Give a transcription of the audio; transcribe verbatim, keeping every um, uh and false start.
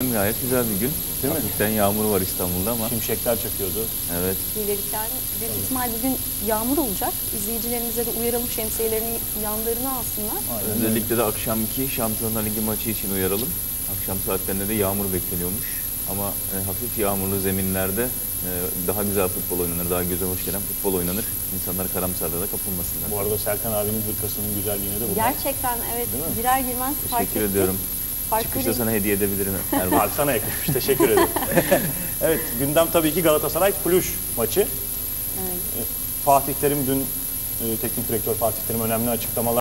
bugün gayet güzel bir gün. Değil mi? Hafiften yağmur var İstanbul'da ama. Şimşekler çakıyordu. Evet. İlerikten büyük ihtimal bugün yağmur olacak. İzleyicilerimize de uyaralım, şemsiyelerini yanlarına alsınlar. Aynen. Özellikle de akşamki Şampiyonlar Ligi maçı için uyaralım. Akşam saatlerinde de yağmur bekleniyormuş. Ama e, hafif yağmurlu zeminlerde e, daha güzel futbol oynanır, daha göze hoş gelen futbol oynanır. İnsanlar karamsarlığa da kapılmasınlar. Bu arada Serkan abinin hırkasının güzelliğine de bunlar. Gerçekten evet, Değil mi? girer girmez fark Teşekkür ettim. ediyorum. Farklı Çıkışta bir- sana hediye edebilirim. Erman. Abi sana yakışmış. Teşekkür ederim. Evet, gündem tabii ki Galatasaray Cluj maçı. Evet. Fatih Terim dün, e, teknik direktör Fatih Terim önemli açıklamalar